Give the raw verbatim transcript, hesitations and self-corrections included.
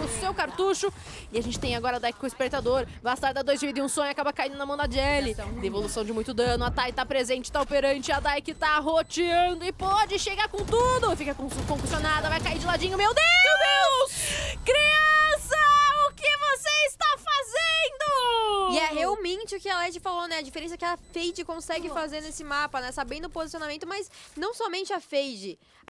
o seu cartucho. E a gente tem agora a Dai com o Espertador. Bastarda dois de vida e um sonho acaba caindo na mão da Jelly. Devolução de muito dano, a Tai tá presente, tá operante, a Dai que tá roteando e pode chegar com tudo. Fica concussionada, vai cair de ladinho. Meu Deus! Meu Deus! Criança, o que você está fazendo? E é realmente o que a Led falou, né? A diferença é que a Fade consegue fazer nesse mapa, né? Sabendo o posicionamento, mas não somente a Fade.